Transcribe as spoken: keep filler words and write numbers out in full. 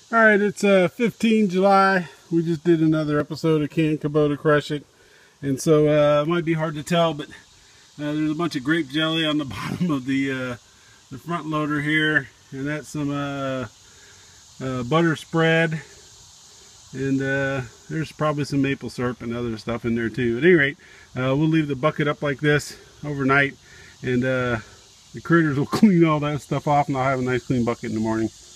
Alright, it's uh, fifteen July. We just did another episode of Can Kubota Crush It. And so uh, it might be hard to tell, but uh, there's a bunch of grape jelly on the bottom of the, uh, the front loader here. And that's some uh, uh, butter spread. And uh, there's probably some maple syrup and other stuff in there too. At any rate, uh, we'll leave the bucket up like this overnight. And uh, the critters will clean all that stuff off, and I'll have a nice clean bucket in the morning.